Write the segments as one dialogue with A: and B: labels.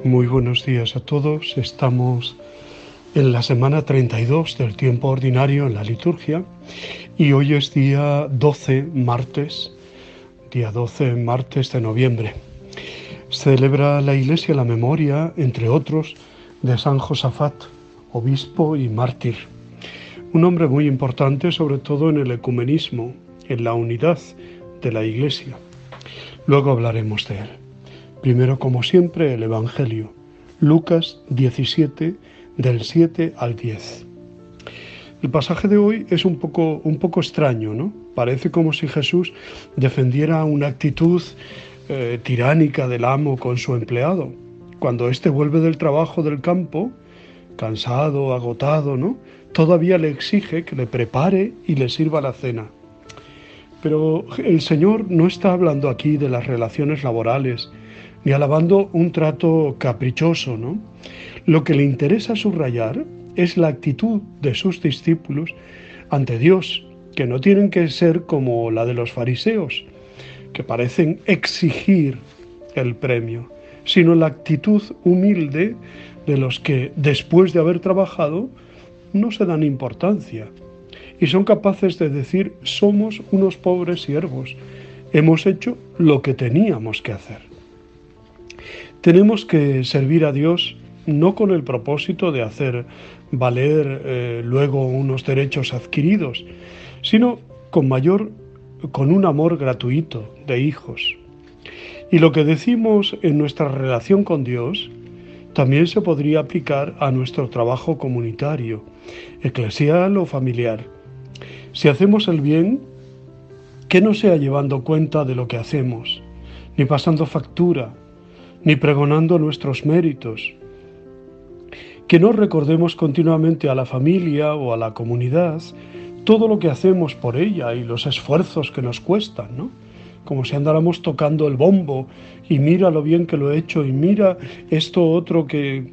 A: Muy buenos días a todos. Estamos en la semana 32 del tiempo ordinario en la liturgia y hoy es día 12, martes de noviembre. Celebra la Iglesia la memoria, entre otros, de San Josafat, obispo y mártir. Un hombre muy importante, sobre todo en el ecumenismo, en la unidad de la Iglesia. Luego hablaremos de él. Primero, como siempre, el Evangelio. Lucas 17, del 7 al 10. El pasaje de hoy es un poco extraño, ¿no? Parece como si Jesús defendiera una actitud tiránica del amo con su empleado. Cuando éste vuelve del trabajo del campo, cansado, agotado, ¿no? Todavía le exige que le prepare y le sirva la cena. Pero el Señor no está hablando aquí de las relaciones laborales, ni alabando un trato caprichoso, ¿no? Lo que le interesa subrayar es la actitud de sus discípulos ante Dios, que no tienen que ser como la de los fariseos, que parecen exigir el premio, sino la actitud humilde de los que, después de haber trabajado, no se dan importancia y son capaces de decir: somos unos pobres siervos, hemos hecho lo que teníamos que hacer. Tenemos que servir a Dios no con el propósito de hacer valer luego unos derechos adquiridos, sino con un amor gratuito de hijos. Y lo que decimos en nuestra relación con Dios también se podría aplicar a nuestro trabajo comunitario, eclesial o familiar. Si hacemos el bien, que no sea llevando cuenta de lo que hacemos, ni pasando factura, ni pregonando nuestros méritos. Que no recordemos continuamente a la familia o a la comunidad todo lo que hacemos por ella y los esfuerzos que nos cuestan, ¿no? Como si andáramos tocando el bombo y mira lo bien que lo he hecho y mira esto otro que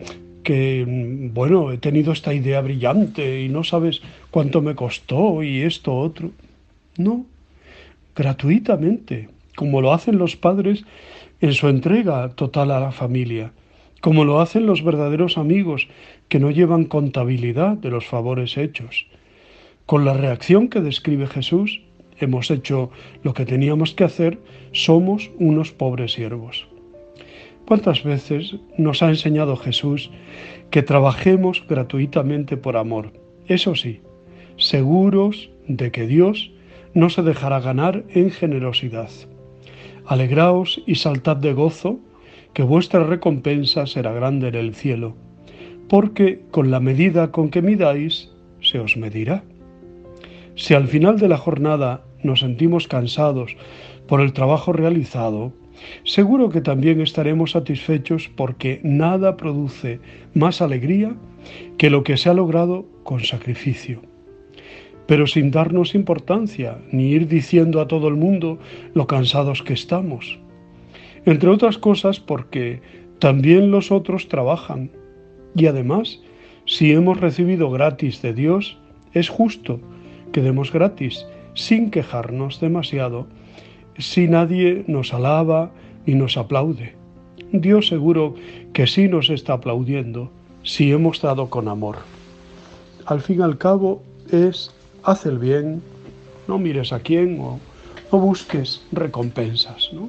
A: he tenido esta idea brillante y no sabes cuánto me costó y esto otro. No, gratuitamente, como lo hacen los padres en su entrega total a la familia, como lo hacen los verdaderos amigos que no llevan contabilidad de los favores hechos. Con la reacción que describe Jesús, hemos hecho lo que teníamos que hacer, somos unos pobres siervos. ¿Cuántas veces nos ha enseñado Jesús que trabajemos gratuitamente por amor? Eso sí, seguros de que Dios no se dejará ganar en generosidad. Alegraos y saltad de gozo, que vuestra recompensa será grande en el cielo, porque con la medida con que midáis, se os medirá. Si al final de la jornada nos sentimos cansados por el trabajo realizado, seguro que también estaremos satisfechos, porque nada produce más alegría que lo que se ha logrado con sacrificio. Pero sin darnos importancia, ni ir diciendo a todo el mundo lo cansados que estamos. Entre otras cosas porque también los otros trabajan. Y además, si hemos recibido gratis de Dios, es justo que demos gratis, sin quejarnos demasiado, si nadie nos alaba ni nos aplaude. Dios seguro que sí nos está aplaudiendo, si hemos dado con amor. Al fin y al cabo haz el bien, no mires a quién o no busques recompensas, ¿no?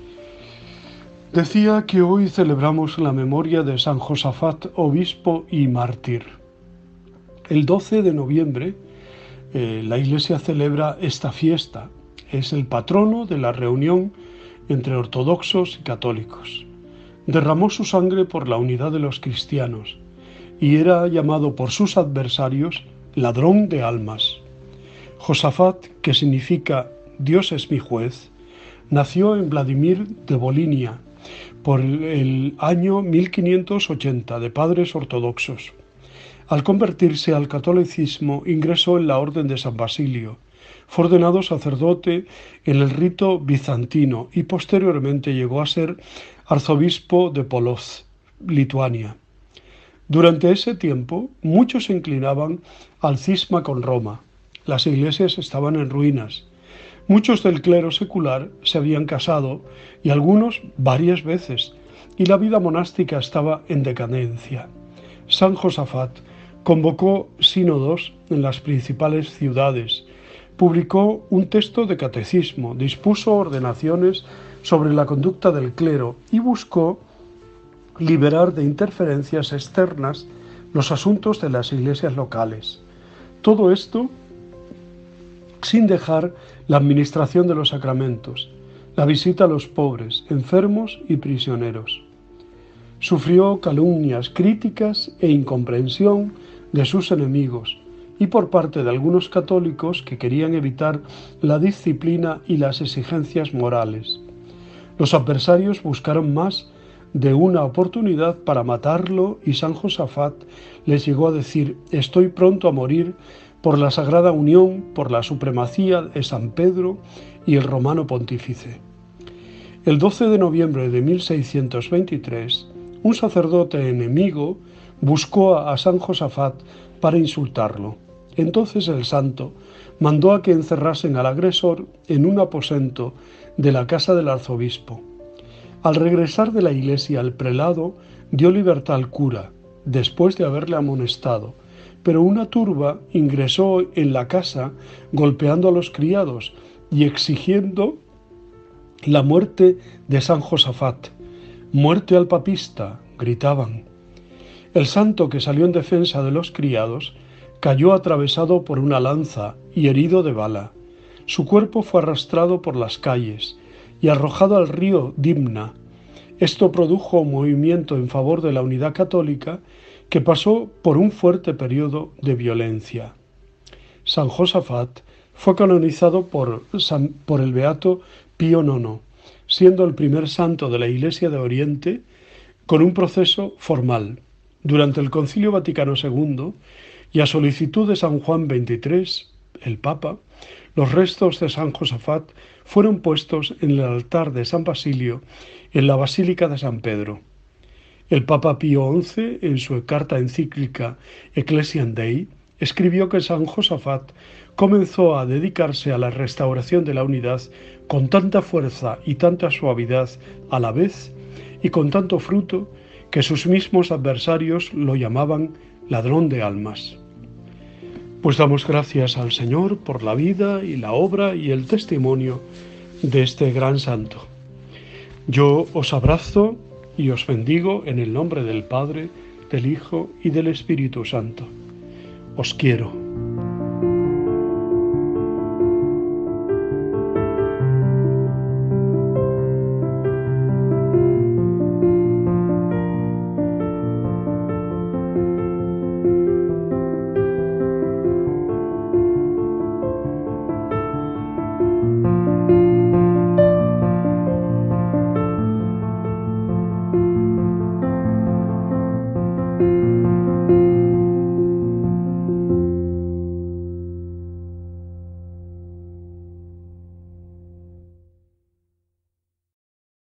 A: Decía que hoy celebramos la memoria de San Josafat, obispo y mártir. El 12 de noviembre la Iglesia celebra esta fiesta. Es el patrono de la reunión entre ortodoxos y católicos. Derramó su sangre por la unidad de los cristianos y era llamado por sus adversarios ladrón de almas. Josafat, que significa Dios es mi juez, nació en Vladimir de Volinia por el año 1580 de padres ortodoxos. Al convertirse al catolicismo ingresó en la Orden de San Basilio. Fue ordenado sacerdote en el rito bizantino y posteriormente llegó a ser arzobispo de Poloz, Lituania. Durante ese tiempo, muchos se inclinaban al cisma con Roma. Las iglesias estaban en ruinas. Muchos del clero secular se habían casado y algunos varias veces, y la vida monástica estaba en decadencia. San Josafat convocó sínodos en las principales ciudades, publicó un texto de catecismo, dispuso ordenaciones sobre la conducta del clero y buscó liberar de interferencias externas los asuntos de las iglesias locales. Todo esto sin dejar la administración de los sacramentos, la visita a los pobres, enfermos y prisioneros. Sufrió calumnias, críticas e incomprensión de sus enemigos y por parte de algunos católicos que querían evitar la disciplina y las exigencias morales. Los adversarios buscaron más de una oportunidad para matarlo y San Josafat les llegó a decir: «Estoy pronto a morir por la Sagrada Unión, por la supremacía de San Pedro y el Romano Pontífice». El 12 de noviembre de 1623, un sacerdote enemigo buscó a San Josafat para insultarlo. Entonces el santo mandó a que encerrasen al agresor en un aposento de la casa del arzobispo. Al regresar de la iglesia, el prelado dio libertad al cura, después de haberle amonestado, pero una turba ingresó en la casa golpeando a los criados y exigiendo la muerte de San Josafat. «¡Muerte al papista!», gritaban. El santo, que salió en defensa de los criados, cayó atravesado por una lanza y herido de bala. Su cuerpo fue arrastrado por las calles y arrojado al río Dimna. Esto produjo un movimiento en favor de la unidad católica que pasó por un fuerte periodo de violencia. San Josafat fue canonizado por el beato Pío IX, siendo el primer santo de la Iglesia de Oriente con un proceso formal. Durante el Concilio Vaticano II y a solicitud de San Juan XXIII, el Papa, los restos de San Josafat fueron puestos en el altar de San Basilio en la Basílica de San Pedro. El Papa Pío XI, en su carta encíclica Ecclesiam Dei, escribió que San Josafat comenzó a dedicarse a la restauración de la unidad con tanta fuerza y tanta suavidad a la vez y con tanto fruto que sus mismos adversarios lo llamaban ladrón de almas. Pues damos gracias al Señor por la vida y la obra y el testimonio de este gran santo. Yo os abrazo y os bendigo en el nombre del Padre, del Hijo y del Espíritu Santo. Os quiero.